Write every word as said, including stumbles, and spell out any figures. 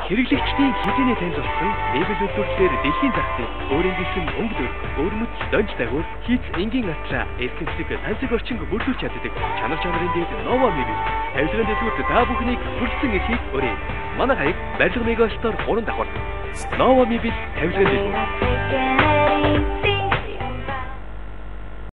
Хэрэглэгчдийн хэзээний танд болсон лейбл үйлдвэрлэлээр дэлхийн захыг өөрийн гэсэн өнгө дөр, өөрмөц донж дагуур хийц энгийн атлаа эрхэмлэг тансаг орчинг бүрдүүлж чаддаг чанар чанарын дэд Nova Mobile. Тавилгын дэслүүд та бүхнийг хүрсэн эрхийг өрөө. Манай хаяг барилга мега стор гурван давхар. Nova Mobile тавилгын дэслүүд.